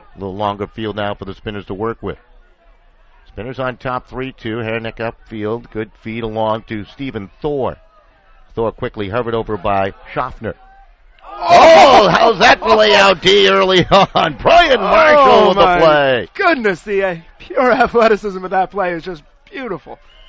A little longer field now for the Spinners to work with. Spinners on top 3-2. Hernick upfield. Good feed along to Stephen Thor. Thor quickly hovered over by Schaffner. Oh, how's that for layout D early on? Brian Marshall with the play. Goodness, the pure athleticism of that play is just beautiful.